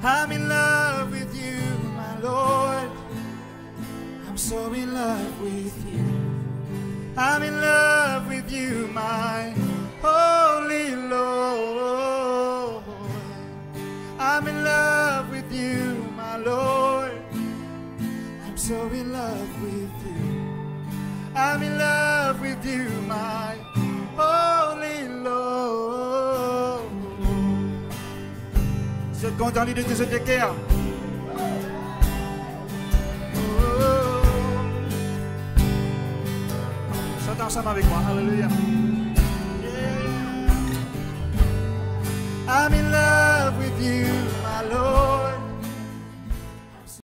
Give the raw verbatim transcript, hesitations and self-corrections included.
I'm in love with you, my Lord. I'm so in love with you. I'm in love with you, my holy Lord. I'm in love with you, my Lord. I'm so in love with you. I'm in love with you, my holy Lord. Si vous êtes content de tout ce cœur. Chantez ensemble avec moi. Alléluia.